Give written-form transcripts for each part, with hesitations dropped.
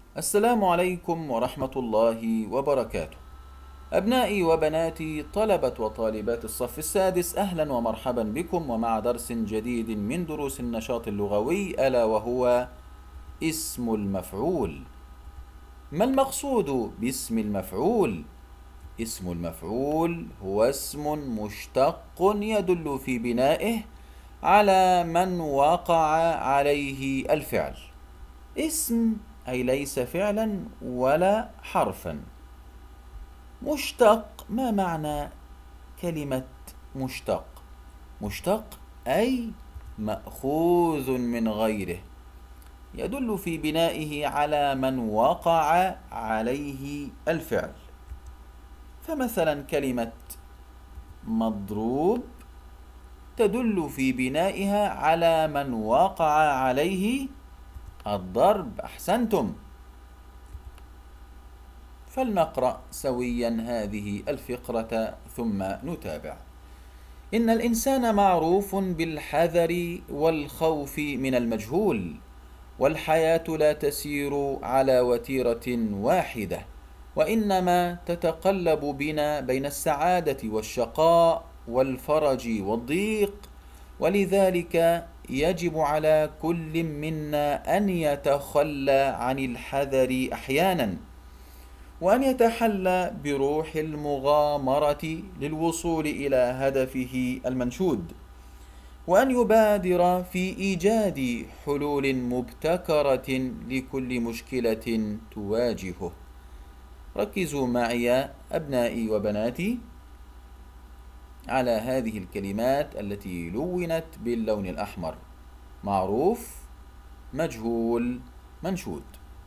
السلام عليكم ورحمة الله وبركاته. أبنائي وبناتي طلبة وطالبات الصف السادس، أهلا ومرحبا بكم ومع درس جديد من دروس النشاط اللغوي، ألا وهو اسم المفعول. ما المقصود باسم المفعول؟ اسم المفعول هو اسم مشتق يدل في بنائه على من وقع عليه الفعل. اسم أي ليس فعلا ولا حرفا. مشتق، ما معنى كلمة مشتق؟ مشتق أي مأخوذ من غيره، يدل في بنائه على من وقع عليه الفعل. فمثلا كلمة مضروب تدل في بنائها على من وقع عليه الضرب. أحسنتم. فلنقرأ سويا هذه الفقرة ثم نتابع. إن الإنسان معروف بالحذر والخوف من المجهول، والحياة لا تسير على وتيرة واحدة، وإنما تتقلب بنا بين السعادة والشقاء والفرج والضيق، ولذلك يجب على كل منا أن يتخلى عن الحذر أحيانا، وأن يتحلى بروح المغامرة للوصول إلى هدفه المنشود، وأن يبادر في إيجاد حلول مبتكرة لكل مشكلة تواجهه. ركزوا معي أبنائي وبناتي على هذه الكلمات التي لونت باللون الأحمر: معروف، مجهول، منشود.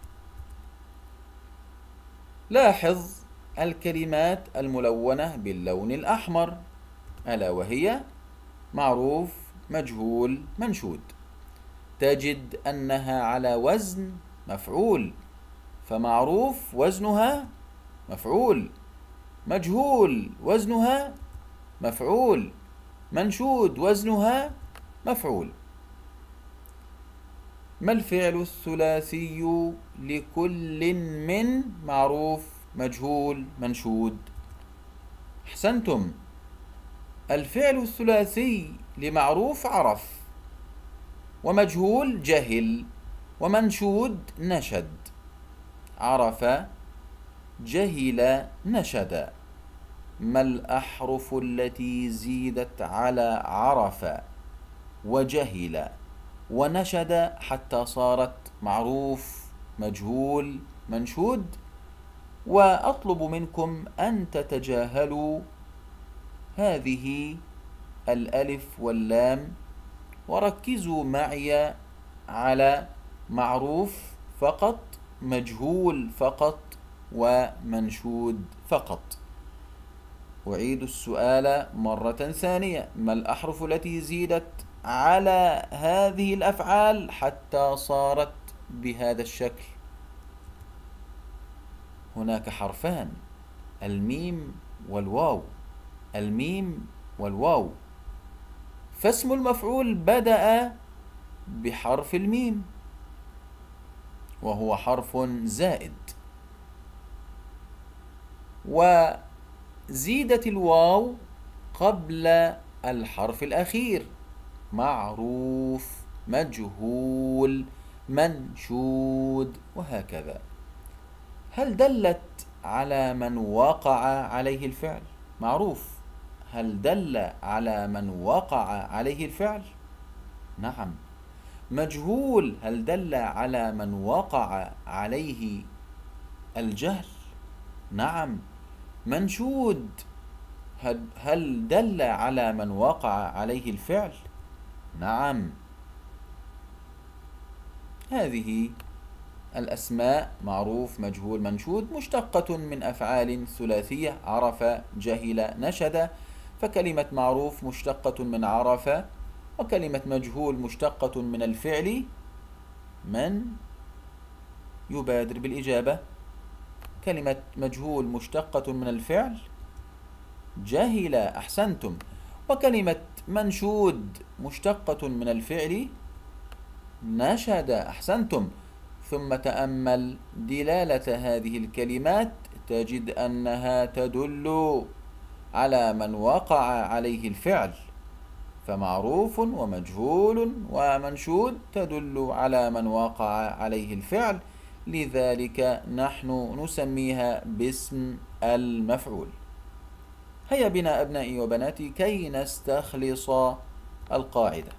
لاحظ الكلمات الملونة باللون الأحمر، ألا وهي معروف، مجهول، منشود. تجد أنها على وزن مفعول، فمعروف وزنها مفعول، مجهول وزنها مفعول، منشود وزنها مفعول. ما الفعل الثلاثي لكل من معروف، مجهول، منشود؟ أحسنتم. الفعل الثلاثي لمعروف عرف، ومجهول جهل، ومنشود نشد. عرف، جهل، نشد. ما الأحرف التي زيدت على عرف وجهل ونشد حتى صارت معروف، مجهول، منشود؟ وأطلب منكم أن تتجاهلوا هذه الألف واللام، وركزوا معي على معروف فقط، مجهول فقط، ومنشود فقط. أعيد السؤال مرة ثانية: ما الأحرف التي زيدت على هذه الأفعال حتى صارت بهذا الشكل؟ هناك حرفان: الميم والواو، الميم والواو. فاسم المفعول بدأ بحرف الميم، وهو حرف زائد، وزيدت الواو قبل الحرف الأخير: معروف، مجهول، منشود، وهكذا. هل دلت على من وقع عليه الفعل؟ معروف هل دل على من وقع عليه الفعل؟ نعم. مجهول هل دل على من وقع عليه الجهل؟ نعم. منشود هل دل على من وقع عليه الفعل؟ نعم. هذه الأسماء معروف، مجهول، منشود مشتقة من أفعال ثلاثية: عرف، جهل، نشد. فكلمة معروف مشتقة من عرف، وكلمة مجهول مشتقة من الفعل. من يبادر بالإجابة؟ كلمة مجهول مشتقة من الفعل جهل. أحسنتم. وكلمة منشود مشتقة من الفعل نشد. أحسنتم. ثم تأمل دلالة هذه الكلمات تجد أنها تدل على من وقع عليه الفعل، فمعروف ومجهول ومنشود تدل على من وقع عليه الفعل، لذلك نحن نسميها باسم المفعول. هيا بنا أبنائي وبناتي كي نستخلص القاعدة.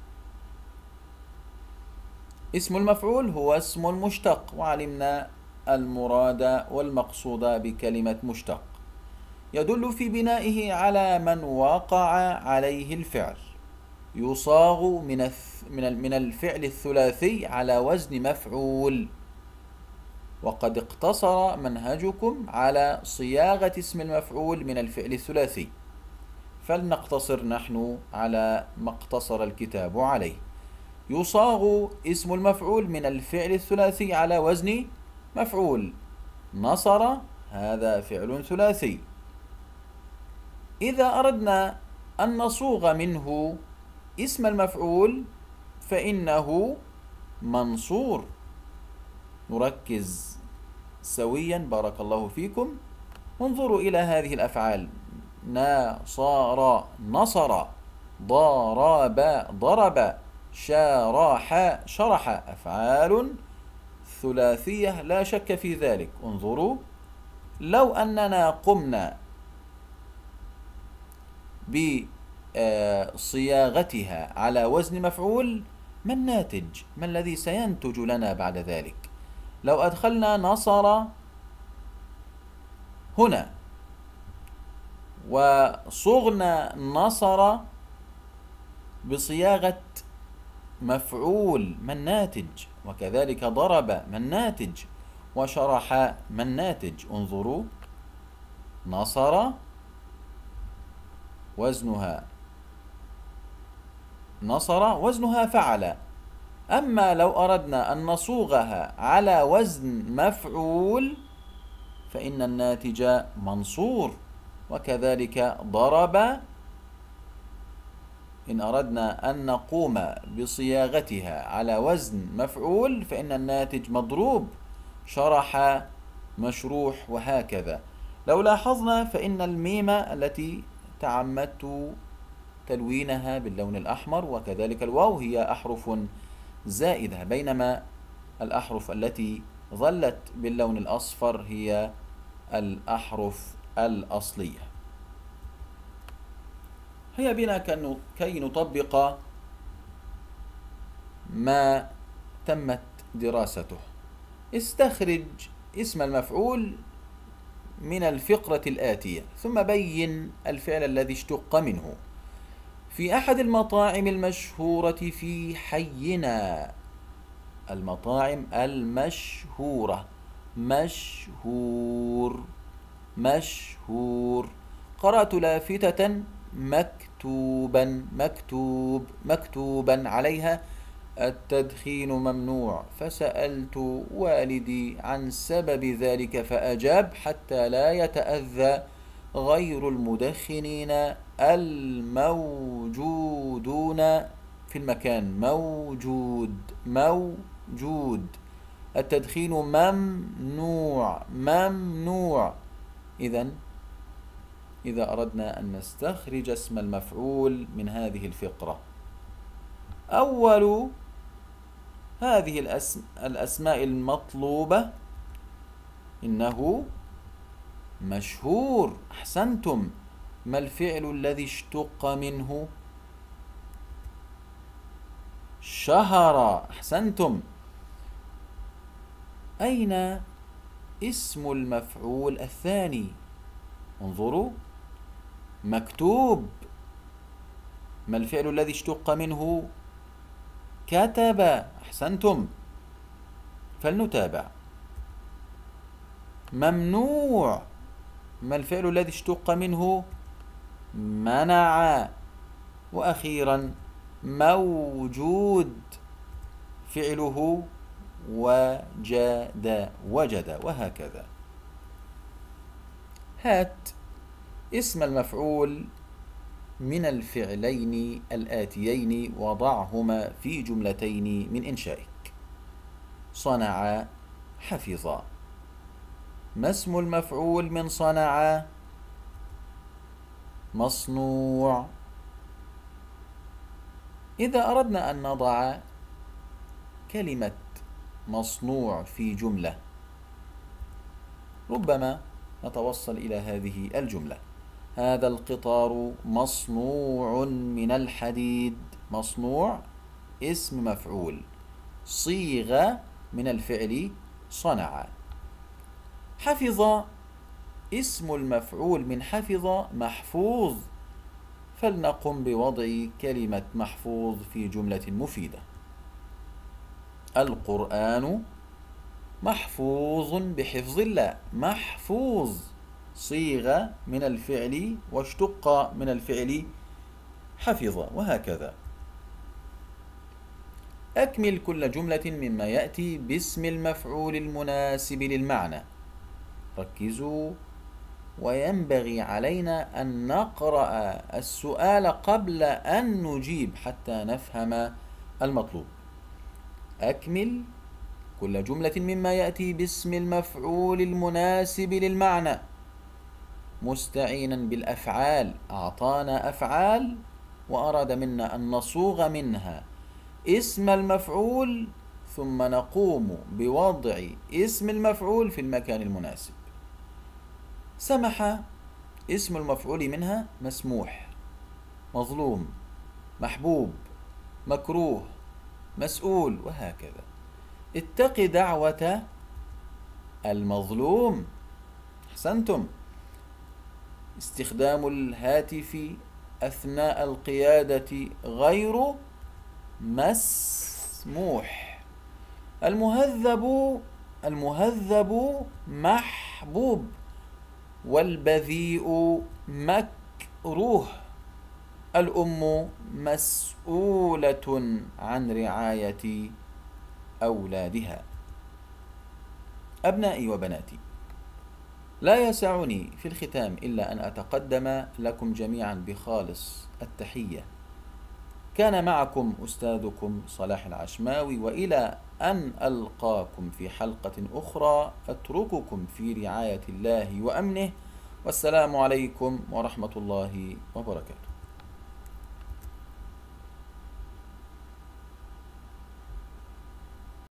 اسم المفعول هو اسم مشتق، وعلمنا المراد والمقصود بكلمة مشتق. يدل في بنائه على من وقع عليه الفعل، يصاغ من الفعل الثلاثي على وزن مفعول. وقد اقتصر منهجكم على صياغة اسم المفعول من الفعل الثلاثي، فلنقتصر نحن على ما اقتصر الكتاب عليه. يصاغ اسم المفعول من الفعل الثلاثي على وزن مفعول. نصر هذا فعل ثلاثي. إذا أردنا أن نصوغ منه اسم المفعول فإنه منصور. نركز سويا بارك الله فيكم. انظروا إلى هذه الأفعال: ناصر نصر، ضرب ضرب، شرح شرح. أفعال ثلاثية لا شك في ذلك. انظروا، لو أننا قمنا بصياغتها على وزن مفعول، ما الناتج؟ ما الذي سينتج لنا بعد ذلك؟ لو أدخلنا نصر هنا وصغنا نصر بصياغة مفعول، ما الناتج؟ وكذلك ضرب، ما الناتج؟ وشرح، ما الناتج؟ انظروا، نصر وزنها نصر وزنها فعل. أما لو أردنا أن نصوغها على وزن مفعول فإن الناتج منصور. وكذلك ضرب، إن أردنا أن نقوم بصياغتها على وزن مفعول فإن الناتج مضروب. شرح مشروح، وهكذا. لو لاحظنا فإن الميم التي تعمدت تلوينها باللون الأحمر وكذلك الواو هي أحرف زائدة، بينما الأحرف التي ظلت باللون الأصفر هي الأحرف الأصلية. هيا بنا كي نطبق ما تمت دراسته. استخرج اسم المفعول من الفقرة الآتية ثم بين الفعل الذي اشتق منه. في أحد المطاعم المشهورة في حينا، المطاعم المشهورة، مشهور مشهور، قرأت لافتة مكتوبا عليها التدخين ممنوع، فسألت والدي عن سبب ذلك فأجاب: حتى لا يتأذى غير المدخنين الموجودون في المكان. موجود. التدخين ممنوع. إذا أردنا أن نستخرج اسم المفعول من هذه الفقرة، أول هذه الأسماء المطلوبة إنه مشهور. أحسنتم. ما الفعل الذي اشتق منه؟ شهر. أحسنتم. أين اسم المفعول الثاني؟ انظروا، مكتوب. ما الفعل الذي اشتق منه؟ كتب. أحسنتم. فلنتابع. ممنوع. ما الفعل الذي اشتق منه؟ منع. وأخيرا موجود، فعله وجد، وهكذا. هات اسم المفعول من الفعلين الآتيين وضعهما في جملتين من إنشائك. صنع حفظ. ما اسم المفعول من صنع؟ مصنوع. إذا أردنا أن نضع كلمة مصنوع في جملة ربما نتوصل إلى هذه الجملة: هذا القطار مصنوع من الحديد. مصنوع اسم مفعول، صيغة من الفعل صنع. حفظ اسم المفعول من حفظ محفوظ، فلنقم بوضع كلمة محفوظ في جملة مفيدة. القرآن محفوظ بحفظ الله. محفوظ صيغة من الفعل واشتق من الفعل حفظ، وهكذا. أكمل كل جملة مما يأتي باسم المفعول المناسب للمعنى. ركزوا، وينبغي علينا أن نقرأ السؤال قبل أن نجيب حتى نفهم المطلوب. أكمل كل جملة مما يأتي باسم المفعول المناسب للمعنى، مستعينا بالأفعال. أعطانا أفعال وأراد منا أن نصوغ منها اسم المفعول، ثم نقوم بوضع اسم المفعول في المكان المناسب. سمح اسم المفعول منها مسموح، مظلوم، محبوب، مكروه، مسؤول، وهكذا. اتق دعوة المظلوم. أحسنتم. استخدام الهاتف أثناء القيادة غير مسموح. المهذب محبوب، والبذيء مكروه. الأم مسؤولة عن رعاية أولادها. أبنائي وبناتي، لا يسعني في الختام إلا أن أتقدم لكم جميعا بخالص التحية. كان معكم أستاذكم صلاح العشماوي، وإلى أن ألقاكم في حلقة أخرى أترككم في رعاية الله وأمنه، والسلام عليكم ورحمة الله وبركاته.